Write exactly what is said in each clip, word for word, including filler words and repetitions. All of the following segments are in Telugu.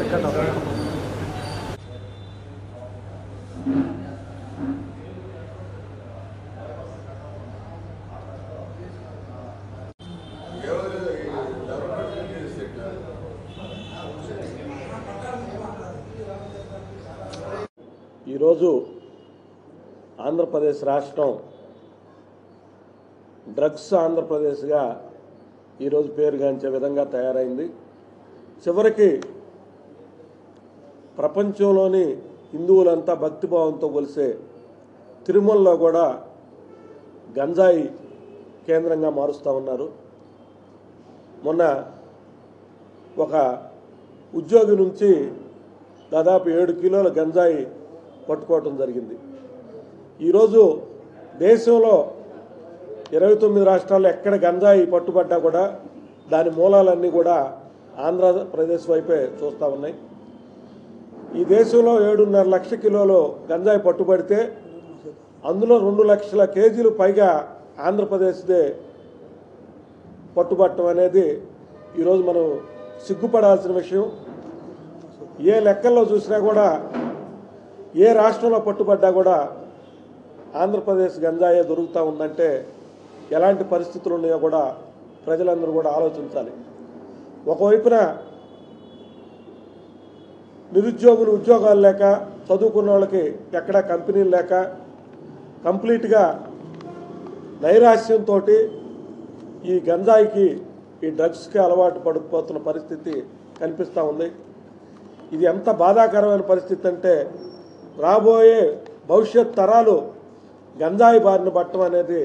ఈరోజు ఆంధ్రప్రదేశ్ రాష్ట్రం డ్రగ్స్ ఆంధ్రప్రదేశ్గా ఈరోజు పేరుగాంచే విధంగా తయారైంది. చివరికి ప్రపంచంలోని హిందువులంతా భక్తిభావంతో కొలిసే తిరుమలలో కూడా గంజాయి కేంద్రంగా మారుస్తూ ఉన్నారు. మొన్న ఒక ఉద్యోగి నుంచి దాదాపు ఏడు కిలోల గంజాయి పట్టుకోవటం జరిగింది. ఈరోజు దేశంలో ఇరవై తొమ్మిది రాష్ట్రాల్లో ఎక్కడ గంజాయి పట్టుబడ్డా కూడా దాని మూలాలన్నీ కూడా ఆంధ్రప్రదేశ్ వైపే చూస్తూ ఉన్నాయి. ఈ దేశంలో ఏడున్నర లక్ష కిలోలు గంజాయి పట్టుబడితే అందులో రెండు లక్షల కేజీలు పైగా ఆంధ్రప్రదేశ్దే పట్టుబట్టడం అనేది ఈరోజు మనం సిగ్గుపడాల్సిన విషయం. ఏ లెక్కల్లో చూసినా కూడా ఏ రాష్ట్రంలో పట్టుబడ్డా కూడా ఆంధ్రప్రదేశ్ గంజాయే దొరుకుతూ ఉందంటే ఎలాంటి పరిస్థితులు ఉన్నాయో కూడా ప్రజలందరూ కూడా ఆలోచించాలి. ఒకవైపున నిరుద్యోగులు ఉద్యోగాలు లేక, చదువుకున్న వాళ్ళకి ఎక్కడా కంపెనీలు లేక కంప్లీట్గా నైరాశ్యంతో ఈ గంజాయికి, ఈ డ్రగ్స్కి అలవాటు పడిపోతున్న పరిస్థితి కనిపిస్తూ ఉంది. ఇది ఎంత బాధాకరమైన పరిస్థితి అంటే రాబోయే భవిష్యత్ తరాలు గంజాయి బారిన పట్టడం అనేది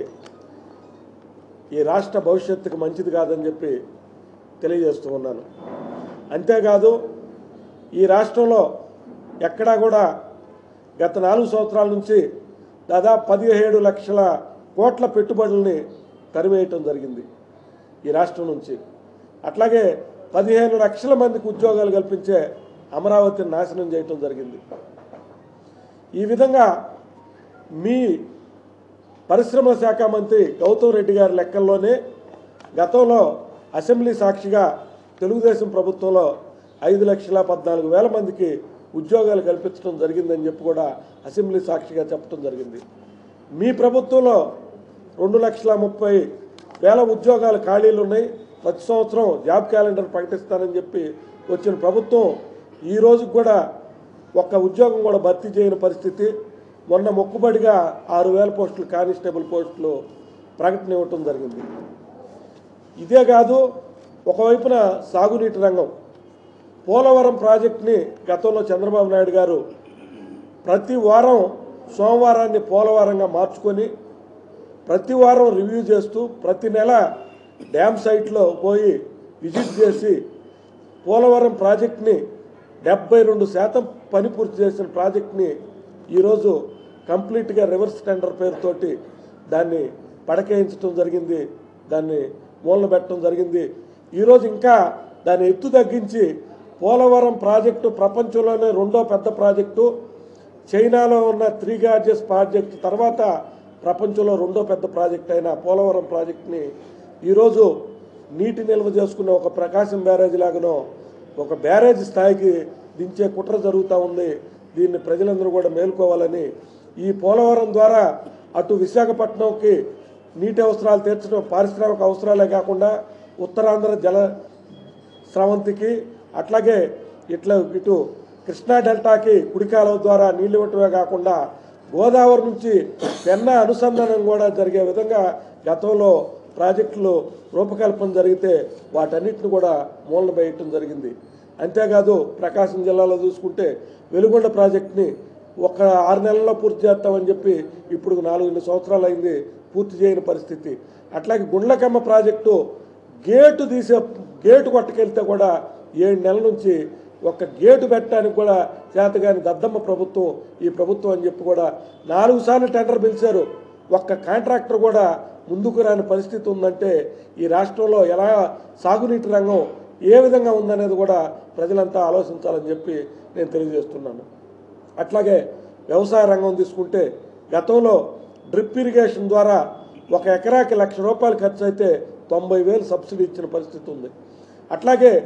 ఈ రాష్ట్ర భవిష్యత్తుకు మంచిది కాదని చెప్పి తెలియజేస్తూ ఉన్నాను. అంతేకాదు ఈ రాష్ట్రంలో ఎక్కడా కూడా గత నాలుగు సంవత్సరాల నుంచి దాదాపు పదిహేడు లక్షల కోట్ల పెట్టుబడుల్ని తరివేయటం జరిగింది ఈ రాష్ట్రం నుంచి. అట్లాగే పదిహేను లక్షల మందికి ఉద్యోగాలు కల్పించే అమరావతిని నాశనం చేయటం జరిగింది. ఈ విధంగా మీ పరిశ్రమల శాఖ మంత్రి గౌతమ్ రెడ్డి గారి లెక్కల్లోనే గతంలో అసెంబ్లీ సాక్షిగా తెలుగుదేశం ప్రభుత్వంలో ఐదు లక్షల పద్నాలుగు వేల మందికి ఉద్యోగాలు కల్పించడం జరిగిందని చెప్పి కూడా అసెంబ్లీ సాక్షిగా చెప్పడం జరిగింది. మీ ప్రభుత్వంలో రెండు లక్షల ముప్పై వేల ఉద్యోగాలు ఖాళీలు ఉన్నాయి. ప్రతి సంవత్సరం జాబ్ క్యాలెండర్ ప్రకటిస్తానని చెప్పి వచ్చిన ప్రభుత్వం ఈ రోజుకి కూడా ఒక్క ఉద్యోగం కూడా భర్తీ చేయని పరిస్థితి. మొన్న మొక్కుబడిగా ఆరు వేల పోస్టులు కానిస్టేబుల్ పోస్టులు ప్రకటన ఇవ్వటం జరిగింది. ఇదే కాదు, ఒకవైపున సాగునీటి రంగం, పోలవరం ప్రాజెక్టుని గతంలో చంద్రబాబు నాయుడు గారు ప్రతి వారం సోమవారాన్ని పోలవరంగా మార్చుకొని ప్రతి వారం రివ్యూ చేస్తూ ప్రతి నెల డ్యామ్ సైట్లో పోయి విజిట్ చేసి పోలవరం ప్రాజెక్టుని డెబ్బై రెండు శాతం పని పూర్తి చేసిన ప్రాజెక్ట్ని ఈరోజు కంప్లీట్గా రివర్స్ టెండర్ పేరుతోటి దాన్ని పడకేయించడం జరిగింది, దాన్ని మూలన పెట్టడం జరిగింది. ఈరోజు ఇంకా దాన్ని ఎత్తు తగ్గించి పోలవరం ప్రాజెక్టు ప్రపంచంలోనే రెండో పెద్ద ప్రాజెక్టు, చైనాలో ఉన్న త్రీ గార్జెస్ ప్రాజెక్టు తర్వాత ప్రపంచంలో రెండో పెద్ద ప్రాజెక్ట్ అయిన పోలవరం ప్రాజెక్టుని ఈరోజు నీటి నిల్వ చేసుకున్న ఒక ప్రకాశం బ్యారేజ్ లాగానో ఒక బ్యారేజ్ స్థాయికి దించే కుట్ర జరుగుతూ ఉంది. దీన్ని ప్రజలందరూ కూడా మేల్కోవాలని, ఈ పోలవరం ద్వారా అటు విశాఖపట్నంకి నీటి అవసరాలు తీర్చడం, పారిశ్రామిక అవసరాలే కాకుండా ఉత్తరాంధ్ర జల స్రవంతికి, అట్లాగే ఇట్లా ఇటు కృష్ణా డెల్టాకి కుడికాలువ ద్వారా నీళ్ళు ఇవ్వటమే కాకుండా గోదావరి నుంచి పెన్నా అనుసంధానం కూడా జరిగే విధంగా గతంలో ప్రాజెక్టులు రూపకల్పన జరిగితే వాటన్నిటిని కూడా మూలన వేయటం జరిగింది. అంతేకాదు ప్రకాశం జిల్లాలో చూసుకుంటే వెలుగొండ ప్రాజెక్టుని ఒక ఆరు నెలల్లో పూర్తి చేస్తామని చెప్పి ఇప్పుడు నాలుగు సంవత్సరాలు అయింది, పూర్తి చేయని పరిస్థితి. అట్లాగే గుండ్లకమ్మ ప్రాజెక్టు గేటు తీసే గేటు కొట్టుకెళ్తే కూడా ఏడు నెలల నుంచి ఒక గేటు పెట్టడానికి కూడా చేతగాని దద్దమ్మ ప్రభుత్వం ఈ ప్రభుత్వం అని చెప్పి కూడా నాలుగు సార్లు టెండర్ పిలిచారు. ఒక్క కాంట్రాక్టర్ కూడా ముందుకు రాని పరిస్థితి ఉందంటే ఈ రాష్ట్రంలో ఎలా సాగునీటి రంగం ఏ విధంగా ఉందనేది కూడా ప్రజలంతా ఆలోచించాలని చెప్పి నేను తెలియజేస్తున్నాను. అట్లాగే వ్యవసాయ రంగం తీసుకుంటే గతంలో డ్రిప్ ఇరిగేషన్ ద్వారా ఒక ఎకరాకి లక్ష రూపాయలు ఖర్చు అయితే తొంభై వేలు సబ్సిడీ ఇచ్చిన పరిస్థితి ఉంది. అట్లాగే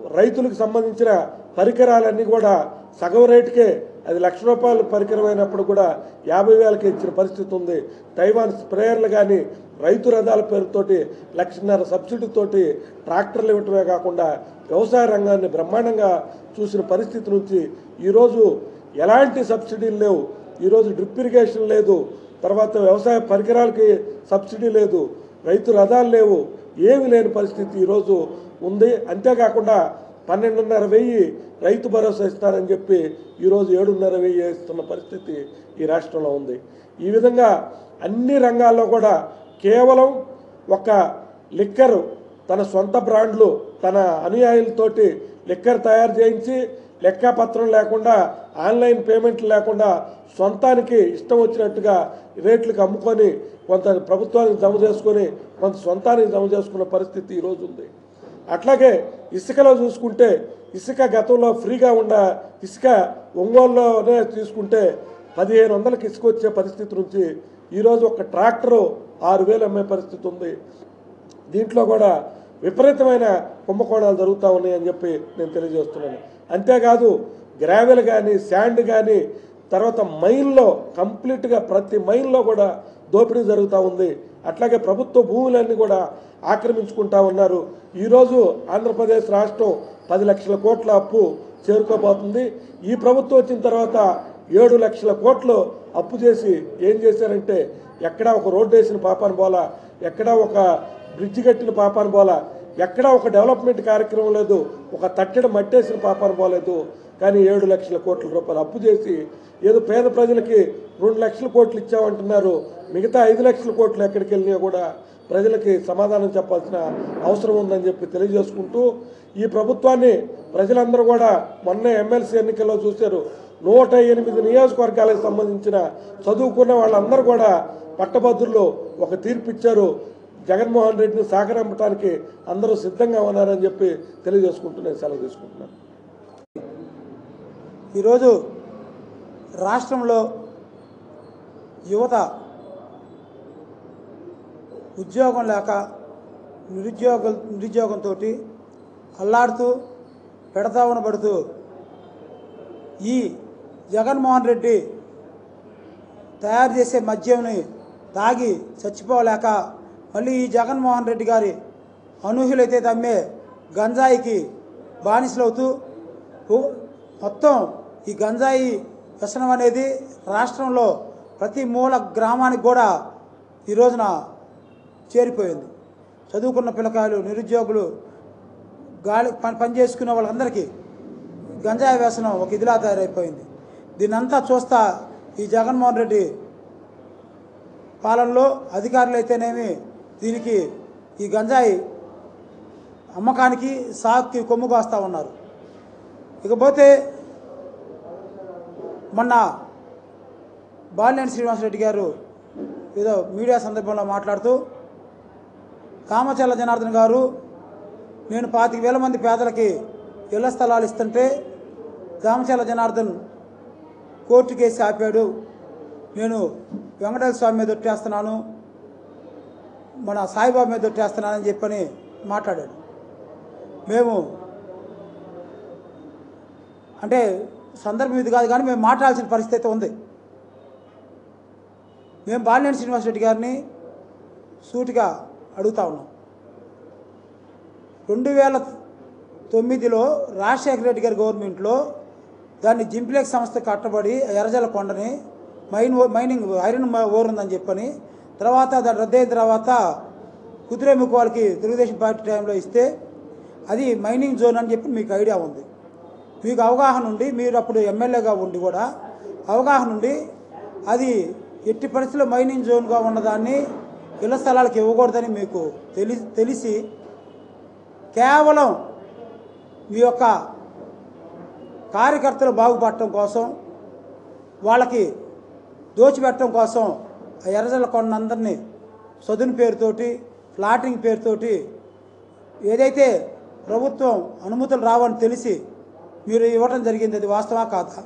రైతులకు సంబంధించిన పరికరాలన్నీ కూడా సగం రేటుకే, అది లక్ష రూపాయల పరికరం అయినప్పుడు కూడా యాభై వేలకి ఇచ్చిన పరిస్థితి ఉంది. తైవాన్ స్ప్రేయర్లు కానీ రైతు రథాల పేరుతోటి లక్షన్నర సబ్సిడీతోటి ట్రాక్టర్లు ఇవ్వటమే కాకుండా వ్యవసాయ రంగాన్ని బ్రహ్మాండంగా చూసిన పరిస్థితి నుంచి ఈరోజు ఎలాంటి సబ్సిడీలు లేవు. ఈరోజు డ్రిప్ ఇరిగేషన్ లేదు, తర్వాత వ్యవసాయ పరికరాలకి సబ్సిడీ లేదు, రైతు రథాలు లేవు, ఏమి లేని పరిస్థితి ఈరోజు ఉంది. అంతేకాకుండా పన్నెండున్నర వెయ్యి రైతు భరోసా ఇస్తారని చెప్పి ఈరోజు ఏడున్నర వెయ్యి ఇస్తున్న పరిస్థితి ఈ రాష్ట్రంలో ఉంది. ఈ విధంగా అన్ని రంగాల్లో కూడా కేవలం ఒక లిక్కర్ తన సొంత బ్రాండ్లు తన అనుయాయులతోటి లిక్కర్ తయారు చేయించి లెక్కాపత్రం లేకుండా ఆన్లైన్ పేమెంట్లు లేకుండా సొంతానికి ఇష్టం వచ్చినట్టుగా రేట్లకు అమ్ముకొని కొంత ప్రభుత్వానికి జమ చేసుకొని కొంత సొంతానికి జమ చేసుకున్న పరిస్థితి ఈరోజు ఉంది. అట్లాగే ఇసుకలో చూసుకుంటే ఇసుక గతంలో ఫ్రీగా ఉన్న ఇసుక ఒంగోలులోనే తీసుకుంటే పదిహేను వందలకి ఇసుక వచ్చే పరిస్థితి నుంచి ఈరోజు ఒక ట్రాక్టరు ఆరు వేలు అమ్మే పరిస్థితి ఉంది. దీంట్లో కూడా విపరీతమైన కుంభకోణాలు జరుగుతూ ఉన్నాయని చెప్పి నేను తెలియజేస్తున్నాను. అంతేకాదు గ్రావెల్ కానీ శాండ్ కానీ తర్వాత మైన్లో కంప్లీట్గా ప్రతి మైన్లో కూడా దోపిడీ జరుగుతూ ఉంది. అట్లాగే ప్రభుత్వ భూములన్నీ కూడా ఆక్రమించుకుంటా ఉన్నారు. ఈరోజు ఆంధ్రప్రదేశ్ రాష్ట్రం పది లక్షల కోట్ల అప్పు చేరుకోబోతుంది. ఈ ప్రభుత్వం వచ్చిన తర్వాత ఏడు లక్షల కోట్లు అప్పు చేసి ఏం చేశారంటే ఎక్కడా ఒక రోడ్డు వేసిన పాపాను పోలా, ఎక్కడా ఒక బ్రిడ్జ్ కట్టిన పాపాను పోలా, ఎక్కడా ఒక డెవలప్మెంట్ కార్యక్రమం లేదు, ఒక తట్టెడ మట్టేసిన పాపాను పోలేదు. కానీ ఏడు లక్షల కోట్ల రూపాయలు అప్పు చేసి ఏదో పేద ప్రజలకి రెండు లక్షల కోట్లు ఇచ్చామంటున్నారు. మిగతా ఐదు లక్షల కోట్లు ఎక్కడికి వెళ్ళినా కూడా ప్రజలకి సమాధానం చెప్పాల్సిన అవసరం ఉందని చెప్పి తెలియజేసుకుంటూ ఈ ప్రభుత్వాన్ని ప్రజలందరూ కూడా మొన్న ఎమ్మెల్సీ ఎన్నికల్లో చూశారు. నూట ఎనిమిది నియోజకవర్గాలకు సంబంధించిన చదువుకున్న వాళ్ళందరూ కూడా పట్టభద్రులు ఒక తీర్పు ఇచ్చారు. జగన్మోహన్ రెడ్డిని సాగరంపడానికి అందరూ సిద్ధంగా ఉన్నారని చెప్పి తెలియజేసుకుంటూ నేను సెలవు తీసుకుంటున్నాను. ఈరోజు రాష్ట్రంలో యువత ఉద్యోగం లేక నిరుద్యోగ నిరుద్యోగంతో అల్లాడుతూ పెడతావన పడుతూ ఈ జగన్మోహన్ రెడ్డి తయారు చేసే మద్యంని తాగి చచ్చిపోలేక మళ్ళీ ఈ జగన్మోహన్ రెడ్డి గారి అనూహ్యులైతే తమ్మే గంజాయికి బానిసలవుతూ మొత్తం ఈ గంజాయి వ్యసనం అనేది రాష్ట్రంలో ప్రతి మూల గ్రామానికి కూడా ఈ రోజున చేరిపోయింది. చదువుకున్న పిల్లకాయలు నిరుద్యోగులు గాలి పని పని చేసుకునే వాళ్ళందరికీ గంజాయి వ్యసనం ఒక ఇదిలా తయారైపోయింది. దీన్నంతా చూస్తా ఈ జగన్మోహన్ రెడ్డి పాలనలో అధికారులు అయితేనేమి దీనికి ఈ గంజాయి అమ్మకానికి సాగుకి కొమ్ము కాస్తూ ఉన్నారు. ఇకపోతే మొన్న బాలినేని శ్రీనివాసరెడ్డి గారు ఏదో మీడియా సందర్భంలో మాట్లాడుతూ కామచల్ల జనార్దన్ గారు నేను పాతిక వేల మంది పేదలకి ఇళ్ల స్థలాలు ఇస్తుంటే కామచల్ల జనార్దన్ కోర్టు కేసు ఆపాడు, నేను వెంకటేశ్వర స్వామి మీద ఒట్టేస్తున్నాను, మన సాయిబాబా మీద ఒట్టేస్తున్నానని చెప్పని మాట్లాడాడు. మేము అంటే సందర్భం ఇది కాదు కానీ మేము మాట్లాడాల్సిన పరిస్థితి ఉంది. మేము బాలినేని శ్రీనివాసరెడ్డి గారిని సూటిగా అడుగుతా ఉన్నాం. రెండు వేల తొమ్మిదిలో రాజశేఖర రెడ్డి గారి గవర్నమెంట్లో దాన్ని జింప్లెక్స్ సంస్థ కట్టబడి ఎర్రజల కొండని మైన్ మైనింగ్ ఐరన్ ఓర్ ఉందని చెప్పని తర్వాత దాన్ని రద్దయిన తర్వాత కుదిరేముఖ వాళ్ళకి తెలుగుదేశం పార్టీ టైంలో ఇస్తే అది మైనింగ్ జోన్ అని చెప్పి మీకు ఐడియా ఉంది. మీకు అవగాహన ఉండి మీరు అప్పుడు ఎమ్మెల్యేగా ఉండి కూడా అవగాహన ఉండి అది ఎట్టి పరిస్థితుల్లో మైనింగ్ జోన్గా ఉన్నదాన్ని ఇళ్ల స్థలాలకు ఇవ్వకూడదని మీకు తెలి తెలిసి కేవలం మీ యొక్క కార్యకర్తలు బాగుపడటం కోసం వాళ్ళకి దోచిపెట్టడం కోసం ఆ ఎర్రజల్ల కొండందరినీ సదును పేరుతోటి ఫ్లాటింగ్ పేరుతోటి ఏదైతే ప్రభుత్వం అనుమతులు రావని తెలిసి మీరు ఇవ్వటం జరిగింది. అది వాస్తవా కాదా?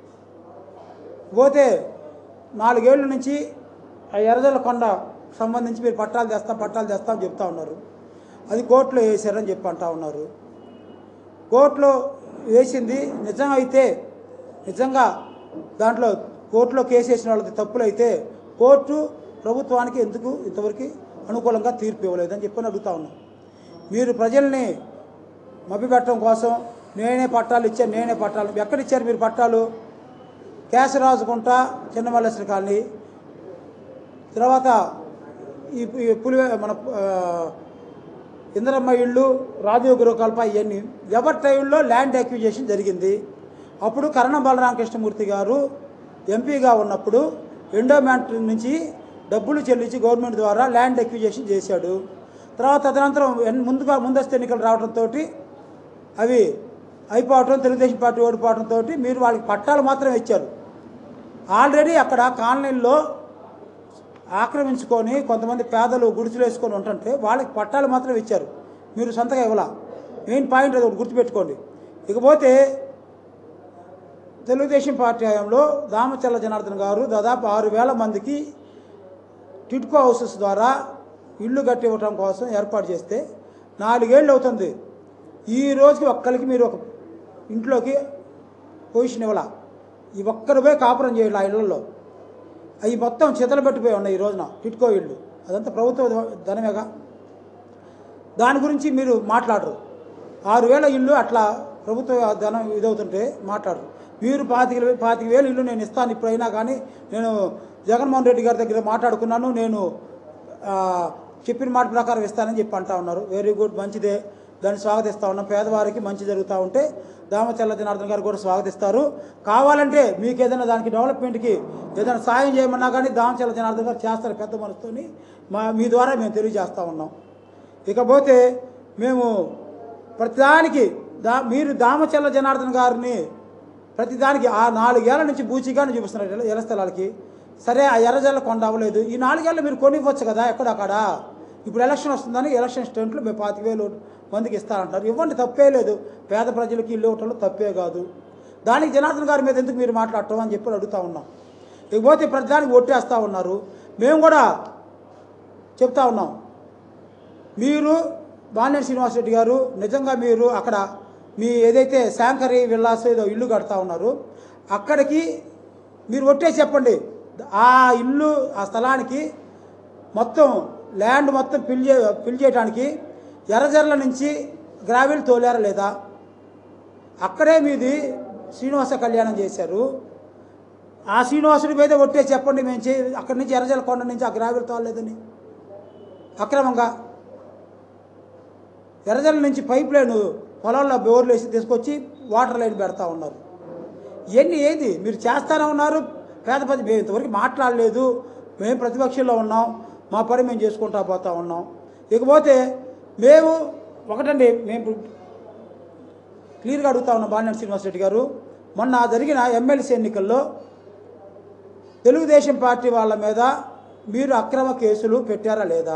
పోతే నాలుగేళ్ల నుంచి ఆ ఎర్రజల్ల కొండ సంబంధించి మీరు పట్టాలు తెస్తాం పట్టాలు తెస్తాం చెప్తా ఉన్నారు. అది కోర్టులో వేసారని చెప్పి అంటా ఉన్నారు. కోర్టులో వేసింది నిజం అయితే, నిజంగా దాంట్లో కోర్టులో కేసు వేసిన వాళ్ళకి తప్పులు అయితే కోర్టు ప్రభుత్వానికి ఎందుకు ఇంతవరకు అనుకూలంగా తీర్పు ఇవ్వలేదని చెప్పని అడుగుతా ఉన్నాం. మీరు ప్రజల్ని మభ్యపెట్టడం కోసం నేనే పట్టాలు ఇచ్చాను, నేనే పట్టాలు ఎక్కడిచ్చారు మీరు పట్టాలు? కేశరాజుకుంట, చిన్నమల్లేశ్వర కాలనీ, తర్వాత ఈ పులి మన ఇంద్రమ్మ ఇళ్ళు, రాజీవ్ గృహకల్ప, ఇవన్నీ ఎవరి టైంలో ల్యాండ్ అక్విజిషన్ జరిగింది. అప్పుడు కరణం బలరామకృష్ణమూర్తి గారు ఎంపీగా ఉన్నప్పుడు ఎండోమెంట్ నుంచి డబ్బులు చెల్లించి గవర్నమెంట్ ద్వారా ల్యాండ్ అక్విజిషన్ చేశాడు. తర్వాత తదనంతరం ముందుగా ముందస్తు ఎన్నికలు రావడంతో అవి అయిపోవటం, తెలుగుదేశం పార్టీ ఓడిపోవడంతో మీరు వాళ్ళకి పట్టాలు మాత్రం ఇచ్చారు. ఆల్రెడీ అక్కడ కాలనీల్లో ఆక్రమించుకొని కొంతమంది పేదలు గుడిసెలు వేసుకొని ఉంటుంటే వాళ్ళకి పట్టాలు మాత్రం ఇచ్చారు, మీరు సొంతగా ఇవ్వాల. మెయిన్ పాయింట్ అది గుర్తుపెట్టుకోండి. ఇకపోతే తెలుగుదేశం పార్టీ హయాంలో దామచల్ల జనార్దన్ గారు దాదాపు ఆరు వేల మందికి టిడ్కో హౌసెస్ ద్వారా ఇళ్ళు కట్టి ఇవ్వటం కోసం ఏర్పాటు చేస్తే నాలుగేళ్ళు అవుతుంది. ఈ రోజుకి ఒక్కరికి మీరు ఒక ఇంట్లోకి పొజిషన్ ఇవ్వాల. ఈ ఒక్కరిపై కాపురం చేయాలి ఆ ఇళ్లలో. అవి మొత్తం చేతలు పెట్టిపోయి ఉన్నాయి ఈ రోజున టిడ్కో ఇళ్ళు. అదంతా ప్రభుత్వ ధనమేగా. దాని గురించి మీరు మాట్లాడరు. ఆరు వేల ఇళ్ళు అట్లా ప్రభుత్వ ధనం ఇదవుతుంటే మాట్లాడరు. మీరు పాతిక పాతిక వేలు ఇల్లు నేను ఇస్తాను ఇప్పుడైనా, కానీ నేను జగన్మోహన్ రెడ్డి గారి దగ్గర మాట్లాడుకున్నాను, నేను చెప్పిన మాట ప్రకారం ఇస్తానని చెప్పి అంటా ఉన్నారు. వెరీ గుడ్, మంచిదే, దాన్ని స్వాగతిస్తూ ఉన్నాం. పేదవారికి మంచి జరుగుతూ ఉంటే దామచల్ల జనార్దన్ గారు కూడా స్వాగతిస్తారు. కావాలంటే మీకు ఏదైనా దానికి డెవలప్మెంట్కి ఏదైనా సాయం చేయమన్నా కానీ దామచల్ల జనార్దన్ గారు చేస్తారు పెద్ద మనసుతోని. మా మీ ద్వారా మేము తెలియజేస్తూ ఉన్నాం. ఇకపోతే మేము ప్రతిదానికి దా మీరు దామచల్ల జనార్దన్ గారిని ప్రతిదానికి ఆ నాలుగేళ్ల నుంచి బూచిగానే చూపిస్తున్నారు ఎర్ర స్థలాలకి. సరే, ఆ ఎర్రజల్ల కొండ అవ్వలేదు, ఈ నాలుగేళ్ళు మీరు కొనివ్వచ్చు కదా ఎక్కడక్కడ. ఇప్పుడు ఎలక్షన్ వస్తుందని ఎలక్షన్ స్టెంట్లు మేము పాతిక వేలు మందికి ఇస్తారంటారు. ఇవ్వండి, తప్పే లేదు. పేద ప్రజలకి ఇల్లు ఇవ్వటంలో తప్పే కాదు. దానికి జనార్దన్ గారి మీద ఎందుకు మీరు మాట్లాడటం అని చెప్పి అడుగుతూ ఉన్నాం. ఇకపోతే ప్రతిదానికి ఒట్టేస్తూ ఉన్నారు. మేము కూడా చెప్తా ఉన్నాం, మీరు బాలినేని శ్రీనివాసరెడ్డి గారు నిజంగా మీరు అక్కడ మీ ఏదైతే శాంకరి విల్లాస్ ఏదో ఇల్లు కడతా ఉన్నారు అక్కడికి మీరు ఒట్టేసి చెప్పండి. ఆ ఇల్లు ఆ స్థలానికి మొత్తం ల్యాండ్ మొత్తం ఫిల్ చే ఫిల్ చేయడానికి ఎర్రజర్ల నుంచి గ్రావెల్ తోలారా లేదా? అక్కడే మీది శ్రీనివాస కళ్యాణం చేశారు. ఆ శ్రీనివాసుడి మీద ఒట్టేసి చెప్పండి, మేము చే అక్కడి నుంచి ఎర్రజర్ల కొండ నుంచి ఆ గ్రావెల్ తోలలేదని. అక్రమంగా ఎర్రజర్ల నుంచి పైప్ లైన్ పొలాల్లో బోర్లు వేసి తీసుకొచ్చి వాటర్ లైన్ పెడతా ఉన్నారు. ఇవన్నీ ఏది మీరు చేస్తూనే ఉన్నారు. పేద ప్రజలు మేము ఇంతవరకు మాట్లాడలేదు, మేము ప్రతిపక్షంలో ఉన్నాం, మా పని మేము చేసుకుంటా పోతా ఉన్నాం. ఇకపోతే మేము ఒకటండి, మేము క్లియర్గా అడుగుతా ఉన్నాం బాలినేని శ్రీనివాసరెడ్డి గారు, మొన్న జరిగిన ఎమ్మెల్సీ ఎన్నికల్లో తెలుగుదేశం పార్టీ వాళ్ళ మీద మీరు అక్రమ కేసులు పెట్టారా లేదా?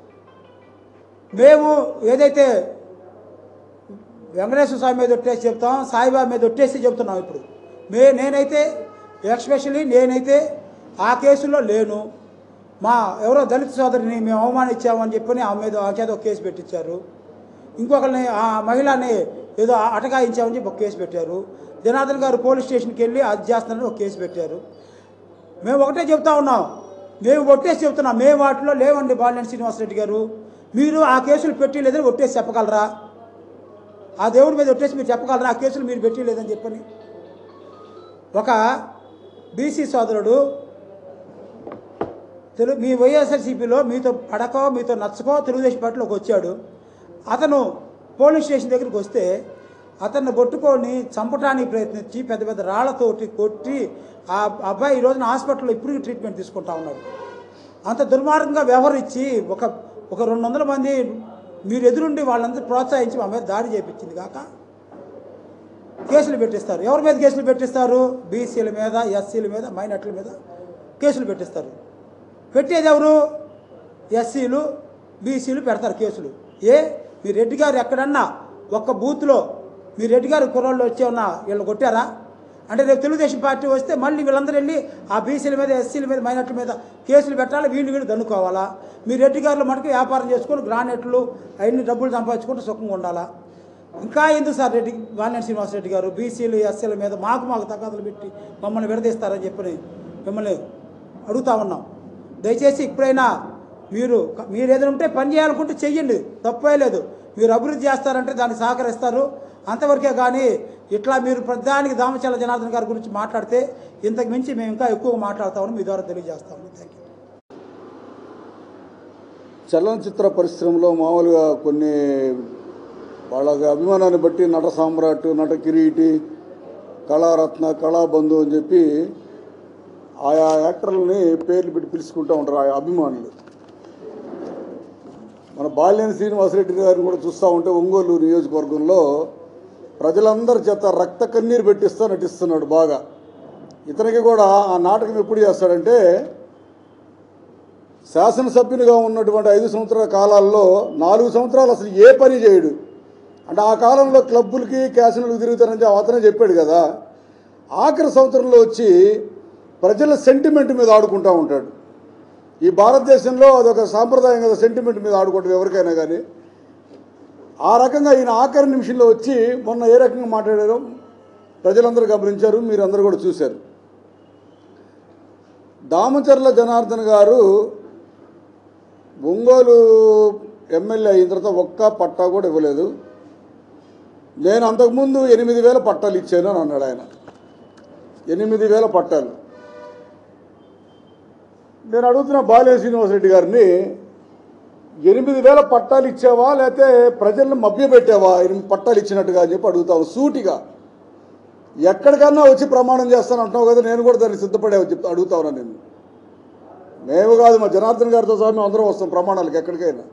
మేము ఏదైతే వెంకటేశ్వర స్వామి మీద ఒట్టేసి చెప్తాం, సాయిబాబా మీద ఒట్టేసి చెప్తున్నాం. ఇప్పుడు మే నేనైతే ఎస్పెషల్లీ నేనైతే ఆ కేసులో లేను. మా ఎవరో దళిత సోదరిని మేము అవమానించామని చెప్పని ఆమె మీద ఆ చేత ఒక కేసు పెట్టించారు. ఇంకొకరిని ఆ మహిళని ఏదో అటకాయించామని చెప్పి ఒక కేసు పెట్టారు. జనార్దన్ గారు పోలీస్ స్టేషన్కి వెళ్ళి అది చేస్తున్నారని ఒక కేసు పెట్టారు. మేము ఒకటే చెప్తా ఉన్నాం, మేము ఒట్టేసి చెప్తున్నాం, మేము వాటిలో లేవండి బాలినేని శ్రీనివాసరెడ్డి గారు. మీరు ఆ కేసులు పెట్టలేదని ఒట్టేసి చెప్పగలరా? ఆ దేవుడి మీద ఒట్టేసి మీరు చెప్పగలరా ఆ కేసులు మీరు పెట్టలేదని చెప్పని? ఒక బీసీ సోదరుడు తెలుగు మీ వైఎస్ఆర్సీపీలో మీతో పడకో మీతో నచ్చకో తెలుగుదేశం పార్టీలోకి వచ్చాడు. అతను పోలీస్ స్టేషన్ దగ్గరికి వస్తే అతన్ని కొట్టుకొని చంపడానికి ప్రయత్నించి పెద్ద పెద్ద రాళ్లతోటి కొట్టి ఆ అబ్బాయి ఈ రోజున హాస్పిటల్లో ఇప్పుడు ట్రీట్మెంట్ తీసుకుంటా ఉన్నాడు. అంత దుర్మార్గంగా వ్యవహరించి ఒక ఒక రెండు వందల మంది మీరు ఎదురుండి వాళ్ళందరూ ప్రోత్సహించి మా మీద దాడి చేయించింది కాక కేసులు పెట్టిస్తారు. ఎవరి మీద కేసులు పెట్టిస్తారు? బీసీల మీద, ఎస్సీల మీద, మైనార్టీల మీద కేసులు పెట్టిస్తారు. పెట్టేది ఎవరు? ఎస్సీలు, బీసీలు పెడతారు కేసులు. ఏ మీ రెడ్డి గారు ఎక్కడన్నా ఒక్క బూత్లో మీ రెడ్డి గారు కుర్రోళ్ళు వచ్చే ఉన్నా వీళ్ళు కొట్టారా? అంటే రేపు తెలుగుదేశం పార్టీ వస్తే మళ్ళీ వీళ్ళందరూ వెళ్ళి ఆ బీసీల మీద, ఎస్సీల మీద, మైనార్టీల మీద కేసులు పెట్టాలి, వీళ్ళు వీళ్ళు దన్నుకోవాలా? మీ రెడ్డి గారులు మటుకు వ్యాపారం చేసుకొని గ్రానైట్లు అవన్నీ డబ్బులు సంపాదించుకుంటూ సుఖంగా ఉండాలా? ఇంకా ఎందుకు సార్ రెడ్డి వాలినేని శ్రీనివాసరెడ్డి గారు బీసీలు ఎస్సీల మీద మాకు మాకు తగాదులు పెట్టి మమ్మల్ని విడదీస్తారని చెప్పి మిమ్మల్ని అడుగుతా ఉన్నాం. దయచేసి ఇప్పుడైనా మీరు మీరు ఏదైనా ఉంటే పని చేయాలనుకుంటే చెయ్యండి, తప్పే లేదు. మీరు అభివృద్ధి చేస్తారంటే దాన్ని సహకరిస్తారు, అంతవరకే. కానీ ఇట్లా మీరు ప్రధానికి దామచర్ల జనార్దన్ గారి గురించి మాట్లాడితే ఇంతకు మించి మేము ఇంకా ఎక్కువగా మాట్లాడతామని మీ ద్వారా తెలియజేస్తాము. Thank you. చలనచిత్ర పరిశ్రమలో మామూలుగా కొన్ని వాళ్ళ అభిమానాన్ని బట్టి నట సామ్రాట్, నట కిరీటి, కళారత్న, కళాబంధు అని చెప్పి ఆయా యాక్టర్లని పేర్లు పెట్టి పిలుచుకుంటూ ఉంటారు ఆయా అభిమానులు. మన బాలినేని శ్రీనివాసరెడ్డి గారిని కూడా చూస్తూ ఉంటే ఒంగోలు నియోజకవర్గంలో ప్రజలందరి చేత రక్త కన్నీరు పెట్టిస్తూ నటిస్తున్నాడు బాగా. ఇతనికి కూడా ఆ నాటకం ఎప్పుడు చేస్తాడంటే శాసనసభ్యునిగా ఉన్నటువంటి ఐదు సంవత్సరాల కాలాల్లో నాలుగు సంవత్సరాలు అసలు ఏ పని చేయడు. అంటే ఆ కాలంలో క్లబ్బులకి క్యాసినోలకు తిరుగుతానని అతనే చెప్పాడు కదా. ఆఖరి సంవత్సరంలో వచ్చి ప్రజల సెంటిమెంట్ మీద ఆడుకుంటూ ఉంటాడు. ఈ భారతదేశంలో అదొక సాంప్రదాయం కదా, సెంటిమెంట్ మీద ఆడుకోవడం ఎవరికైనా కానీ. ఆ రకంగా ఈయన ఆఖరి నిమిషంలో వచ్చి మొన్న ఏ రకంగా మాట్లాడారో ప్రజలందరూ గమనించారు, మీరు అందరూ కూడా చూశారు. దామచర్ల జనార్దన్ గారు ఒంగోలు ఎమ్మెల్యే అయిన తర్వాత ఒక్క పట్టా కూడా ఇవ్వలేదు. నేను అంతకుముందు ఎనిమిది వేల పట్టాలు ఇచ్చాను అని అన్నాడు ఆయన. ఎనిమిది వేల పట్టాలు. నేను అడుగుతున్న బాలినేని శ్రీనివాసరెడ్డి గారిని, ఎనిమిది వేల పట్టాలు ఇచ్చావా లేకపోతే ప్రజలను మభ్యపెట్టావా ఎనిమిది పట్టాలు ఇచ్చినట్టుగా అని చెప్పి అడుగుతావు సూటిగా. ఎక్కడికన్నా వచ్చి ప్రమాణం చేస్తాను అంటున్నావు కదా, నేను కూడా దాన్ని సిద్ధపడే చెప్తా అడుగుతా ఉన్నా. నేను మేము కాదు, మా జనార్దన్ గారితో సహా మేము అందరం వస్తాం ప్రమాణాలకు ఎక్కడికైనా.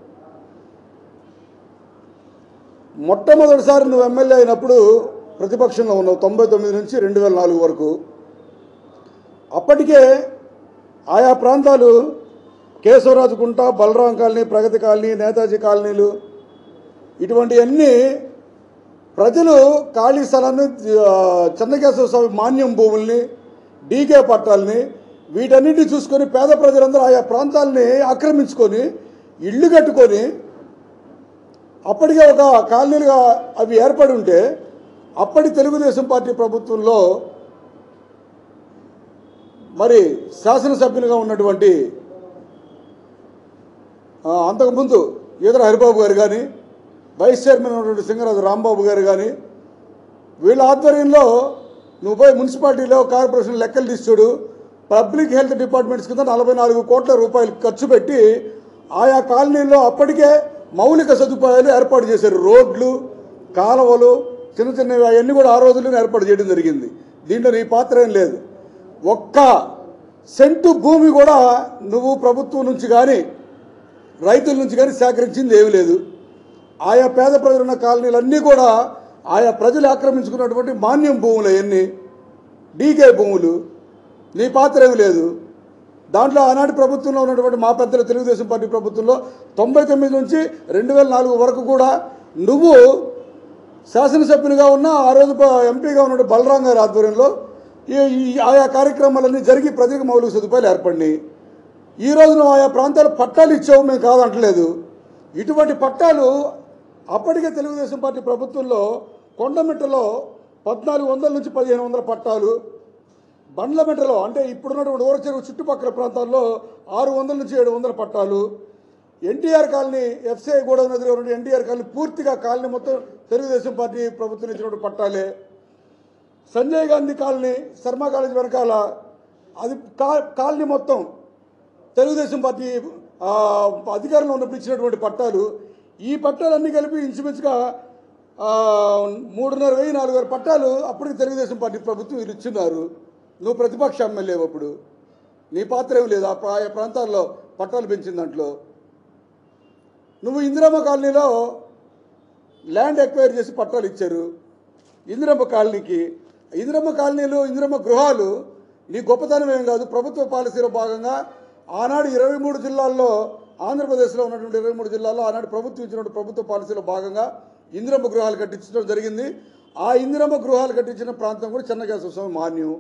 మొట్టమొదటిసారి నువ్వు ఎమ్మెల్యే అయినప్పుడు ప్రతిపక్షంలో ఉన్నావు తొంభై తొమ్మిది నుంచి రెండు వేల నాలుగు వరకు. అప్పటికే ఆయా ప్రాంతాలు కేశవరాజు కుంట, బలరాం కాలనీ, ప్రగతి కాలనీ, నేతాజీ కాలనీలు ఇటువంటివన్నీ ప్రజలు ఖాళీ స్థలాన్ని, చెన్నకేశవ స్వామి మాన్యం భూముల్ని, డీకే పట్టాలని వీటన్నిటిని చూసుకొని పేద ప్రజలందరూ ఆయా ప్రాంతాలని ఆక్రమించుకొని ఇళ్ళు కట్టుకొని అప్పటికే ఒక కాలనీలుగా అవి ఏర్పడి ఉంటే అప్పటి తెలుగుదేశం పార్టీ ప్రభుత్వంలో మరి శాసనసభ్యులుగా ఉన్నటువంటి అంతకుముందు ఈదర హరిబాబు గారు కానీ, వైస్ చైర్మన్ ఉన్నటువంటి సింగరాజు రాంబాబు గారు కానీ, వీళ్ళ ఆధ్వర్యంలో నువ్వు పోయి మున్సిపాలిటీలో కార్పొరేషన్ లెక్కలు తీస్తాడు, పబ్లిక్ హెల్త్ డిపార్ట్మెంట్స్ కింద నలభై నాలుగు కోట్ల రూపాయలు ఖర్చు పెట్టి ఆయా కాలనీల్లో అప్పటికే మౌలిక సదుపాయాలు ఏర్పాటు చేశారు. రోడ్లు, కాలువలు, చిన్న చిన్నవి అవన్నీ కూడా ఆ రోజుల్లోనే ఏర్పాటు చేయడం జరిగింది. దీంట్లో నీ పాత్ర ఏం లేదు. ఒక్క సెంటు భూమి కూడా నువ్వు ప్రభుత్వం నుంచి కానీ రైతుల నుంచి కానీ సేకరించింది ఏమీ లేదు. ఆయా పేద ప్రజలున్న కాలనీలన్నీ కూడా ఆయా ప్రజలు ఆక్రమించుకున్నటువంటి మాన్యం భూములు, అవన్నీ డీకే భూములు. నీ పాత్ర ఏమీ లేదు దాంట్లో. ఆనాటి ప్రభుత్వంలో ఉన్నటువంటి మా పెద్దల తెలుగుదేశం పార్టీ ప్రభుత్వంలో తొంభై తొమ్మిది నుంచి రెండు వేల నాలుగు వరకు కూడా నువ్వు శాసనసభ్యునిగా ఉన్న, ఆ రోజు ఎంపీగా ఉన్న బలరాం గారి ఆధ్వర్యంలో ఈ ఆయా కార్యక్రమాలన్నీ జరిగి ప్రజలకు మౌలిక సదుపాయాలు ఏర్పడినాయి. ఈ రోజు నువ్వు ఆయా ప్రాంతాలు పట్టాలు ఇచ్చావు, మేము కాదంటలేదు. ఇటువంటి పట్టాలు అప్పటికే తెలుగుదేశం పార్టీ ప్రభుత్వంలో కొండమిట్టలో పద్నాలుగు వందల నుంచి పదిహేను వందల పట్టాలు, బండ్లమిట్టలో అంటే ఇప్పుడున్నటువంటి ఊరచెరువు చుట్టుపక్కల ప్రాంతాల్లో ఆరు వందల నుంచి ఏడు వందల పట్టాలు, ఎన్టీఆర్ కాలనీ ఎఫ్సిఐ గోడౌన్ ఎదురుగా ఉన్న ఎన్టీఆర్ కాలనీ పూర్తిగా కాలనీ మొత్తం తెలుగుదేశం పార్టీ ప్రభుత్వం ఇచ్చినటువంటి పట్టాలే. సంజయ్ గాంధీ కాలనీ శర్మ కాలేజ్ వెనకాల అది కాలనీ మొత్తం తెలుగుదేశం పార్టీ అధికారంలో ఉన్నప్పుడు ఇచ్చినటువంటి పట్టాలు. ఈ పట్టాలన్నీ కలిపి ఇంచుమించుగా మూడున్నర వెయ్యి నాలుగు వేల పట్టాలు అప్పటికి తెలుగుదేశం పార్టీ ప్రభుత్వం వీళ్ళు ఇచ్చిన్నారు. నువ్వు ప్రతిపక్ష ఎమ్మెల్యే అప్పుడు, నీ పాత్ర ఏం లేదు. ఆ ఆయా ప్రాంతాల్లో పట్టాలు పెంచిన దాంట్లో నువ్వు ఇందిరమ్మ కాలనీలో ల్యాండ్ ఎక్వైర్ చేసి పట్టాలు ఇచ్చారు ఇందిరమ్మ కాలనీకి. ఇందిరమ్మ కాలనీలు, ఇందిరమ్మ గృహాలు నీ గొప్పతనం ఏం కాదు. ప్రభుత్వ పాలసీలో భాగంగా ఆనాడు ఇరవై మూడు జిల్లాల్లో, ఆంధ్రప్రదేశ్లో ఉన్నటువంటి ఇరవై మూడు జిల్లాల్లో ఆనాడు ప్రభుత్వం ఇచ్చినటువంటి ప్రభుత్వ పాలసీలో భాగంగా ఇందిరమ్మ గృహాలు కట్టించడం జరిగింది. ఆ ఇందిరమ్మ గృహాలు కట్టించిన ప్రాంతం కూడా చెన్నకేశవ స్వామి మాన్యం.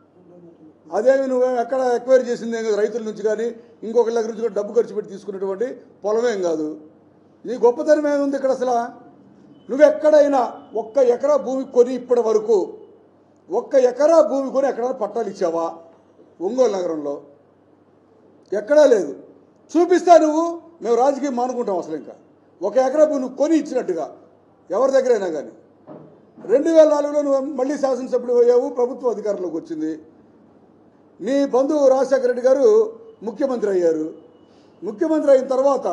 అదేమి నువ్వేం ఎక్కడ ఎక్వైర్ చేసిందేం కాదు, రైతుల నుంచి కానీ ఇంకొకరి దగ్గర నుంచి కూడా డబ్బు ఖర్చు పెట్టి తీసుకున్నటువంటి పొలమేం కాదు. నీ గొప్పతనం ఏముంది ఇక్కడ అసలు? నువ్వెక్కడైనా ఒక్క ఎకరా భూమి కొని ఇప్పటి వరకు ఒక్క ఎకరా భూమి కొని ఎక్కడైనా పట్టాలు ఇచ్చావా ఒంగోలు నగరంలో? ఎక్కడా లేదు. చూపిస్తా నువ్వు, మేము రాజకీయం మానుకుంటాం. అసలు ఇంకా ఒక ఎకరా భూమి నువ్వు కొని ఇచ్చినట్టుగా ఎవరి దగ్గరైనా కానీ. రెండు వేల నాలుగులో నువ్వు మళ్ళీ శాసనసభ్యుడు అయ్యావు, ప్రభుత్వ అధికారంలోకి వచ్చింది. నీ బంధువు రాజశేఖర రెడ్డి గారు ముఖ్యమంత్రి అయ్యారు. ముఖ్యమంత్రి అయిన తర్వాత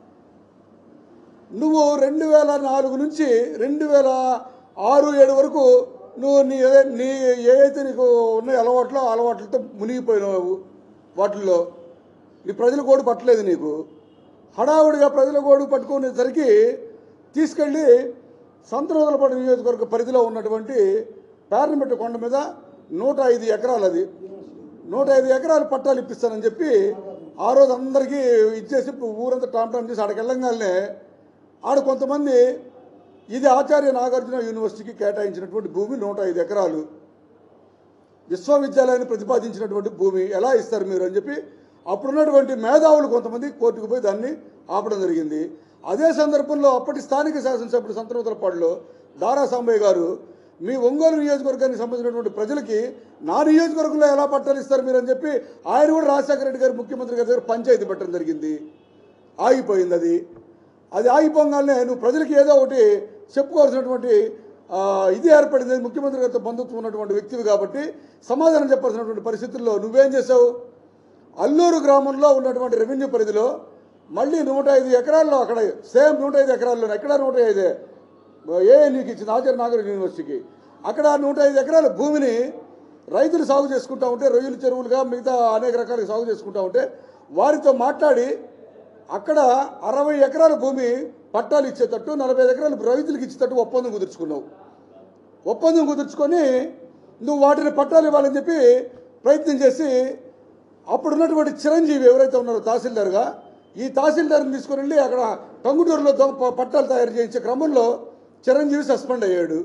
నువ్వు రెండు వేల నాలుగు నుంచి రెండు వేల ఆరు ఏడు వరకు నువ్వు నీ నీ ఏదైతే నీకు ఉన్న అలవాట్లో అలవాట్లతో మునిగిపోయినావు. వాటిల్లో నీ ప్రజల గోడు పట్టలేదు. నీకు హడావుడిగా ప్రజల గోడు పట్టుకునేసరికి తీసుకెళ్ళి సంతనూతలపాడు నియోజకవర్గ పరిధిలో ఉన్నటువంటి పార్లమెంటు కొండ మీద నూట ఐదు ఎకరాలు అది నూట ఐదు ఎకరాలు పట్టాలు ఇప్పిస్తానని చెప్పి ఆ రోజు అందరికీ ఇచ్చేసి ఊరంతా టామ్ టామ్ చేసి ఆడికి వెళ్ళంగానే ఆడ కొంతమంది ఇది ఆచార్య నాగార్జున యూనివర్సిటీకి కేటాయించినటువంటి భూమి నూట ఐదు ఎకరాలు విశ్వవిద్యాలయాన్ని ప్రతిపాదించినటువంటి భూమి ఎలా ఇస్తారు మీరు అని చెప్పి అప్పుడున్నటువంటి మేధావులు కొంతమంది కోర్టుకు పోయి దాన్ని ఆపడం జరిగింది. అదే సందర్భంలో అప్పటి స్థానిక శాసనసభ్యుడు సంతనూతలపాడులో దారా సాంబయ్య గారు మీ ఒంగోలు నియోజకవర్గానికి సంబంధించినటువంటి ప్రజలకి నా నియోజకవర్గంలో ఎలా పట్టాలు ఇస్తారు మీరు అని చెప్పి ఆయన కూడా రాజశేఖర రెడ్డి గారు ముఖ్యమంత్రి గారి దగ్గర పంచాయతీ పెట్టడం జరిగింది. ఆగిపోయింది. అది అది ఆగిపోగానే నువ్వు ప్రజలకి ఏదో ఒకటి చెప్పుకోవాల్సినటువంటి ఇది ఏర్పడింది. ముఖ్యమంత్రి గారితో బంధుత్వం ఉన్నటువంటి వ్యక్తివి కాబట్టి సమాధానం చెప్పాల్సినటువంటి పరిస్థితుల్లో నువ్వేం చేసావు? అల్లూరు గ్రామంలో ఉన్నటువంటి రెవెన్యూ పరిధిలో మళ్ళీ నూట ఐదు ఎకరాల్లో అక్కడ సేమ్ నూట ఐదు ఎకరాల్లో ఎక్కడ నూట ఐదు ఏ నీకు ఇచ్చింది ఆచార్య నాగార్జున యూనివర్సిటీకి. అక్కడ నూట ఐదు ఎకరాల భూమిని రైతులు సాగు చేసుకుంటూ ఉంటే రొయ్యలు చెరువులుగా మిగతా అనేక రకాలుగా సాగు చేసుకుంటూ ఉంటే వారితో మాట్లాడి అక్కడ అరవై ఎకరాల భూమి పట్టాలు ఇచ్చేటట్టు నలభై ఎకరాలు రైతులకు ఇచ్చేటట్టు ఒప్పందం కుదుర్చుకున్నావు. ఒప్పందం కుదుర్చుకొని నువ్వు వాటిని పట్టాలు ఇవ్వాలని చెప్పి ప్రయత్నం చేసి అప్పుడున్నటువంటి చిరంజీవి ఎవరైతే ఉన్నారో తహసీల్దార్గా ఈ తహసీల్దార్ని తీసుకుని వెళ్ళి అక్కడ టంగుటూరులో పట్టాలు తయారు చేయించే క్రమంలో చిరంజీవి సస్పెండ్ అయ్యాడు.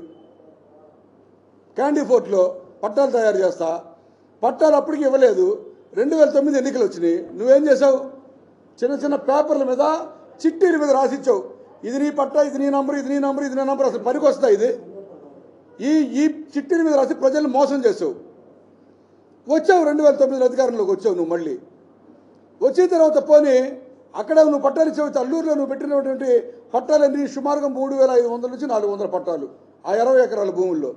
క్యాండీ ఫోర్ట్లో పట్టాలు తయారు చేస్తా పట్టాలు అప్పటికి ఇవ్వలేదు. రెండు వేల తొమ్మిది ఎన్నికలు వచ్చినాయి. నువ్వేం చేసావు? చిన్న చిన్న పేపర్ల మీద చిట్టీల మీద రాసిచ్చావు. ఇది నీ పట్టా, ఇది నీ నంబర్, ఇది నీ నంబర్, ఇది నీ నంబర్. అసలు పనికి వస్తా ఇది? ఈ ఈ చిట్టీల మీద రాసి ప్రజల్ని మోసం చేసావు. వచ్చావు రెండు వేల తొమ్మిదిలో అధికారంలోకి వచ్చావు. నువ్వు మళ్ళీ వచ్చిన తర్వాత పోనీ అక్కడ నువ్వు పట్టాలు ఇచ్చావు. అల్లూరులో నువ్వు పెట్టినటువంటి పట్టాలన్నీ సుమారుగా మూడు వేల ఐదు వందల నుంచి నాలుగు వందల పట్టాలు ఆ ఇరవై ఎకరాల భూముల్లో.